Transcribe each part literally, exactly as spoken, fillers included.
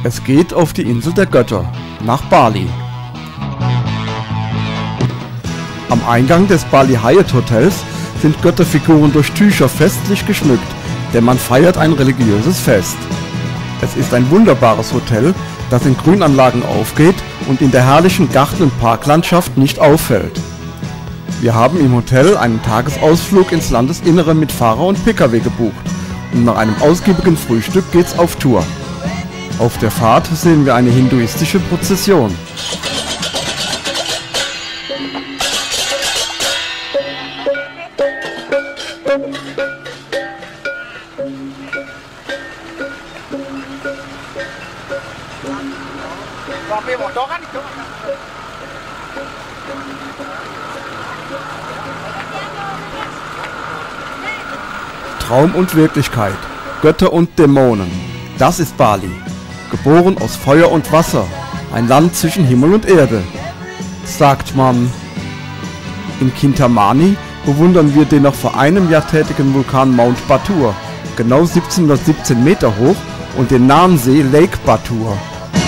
Es geht auf die Insel der Götter, nach Bali. Am Eingang des Bali Hyatt Hotels sind Götterfiguren durch Tücher festlich geschmückt, denn man feiert ein religiöses Fest. Es ist ein wunderbares Hotel, das in Grünanlagen aufgeht und in der herrlichen Garten- und Parklandschaft nicht auffällt. Wir haben im Hotel einen Tagesausflug ins Landesinnere mit Fahrer und Pkw gebucht und nach einem ausgiebigen Frühstück geht's auf Tour. Auf der Fahrt sehen wir eine hinduistische Prozession. Traum und Wirklichkeit, Götter und Dämonen, das ist Bali. Geboren aus Feuer und Wasser, ein Land zwischen Himmel und Erde, sagt man. In Kintamani bewundern wir den noch vor einem Jahr tätigen Vulkan Mount Batur, genau siebzehnhundertsiebzehn Meter hoch, und den nahen See Lake Batur.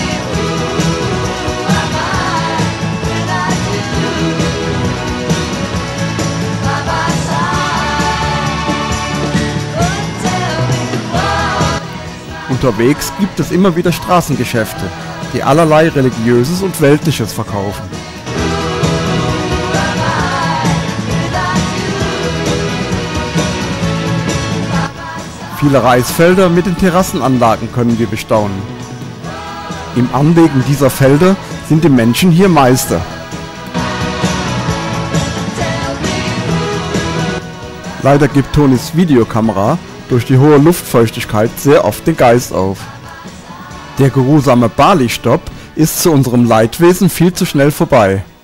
Unterwegs gibt es immer wieder Straßengeschäfte, die allerlei Religiöses und Weltliches verkaufen. Viele Reisfelder mit den Terrassenanlagen können wir bestaunen. Im Anlegen dieser Felder sind die Menschen hier Meister. Leider gibt Tonis Videokamera durch die hohe Luftfeuchtigkeit sehr oft den Geist auf. Der geruhsame Bali-Stopp ist zu unserem Leidwesen viel zu schnell vorbei.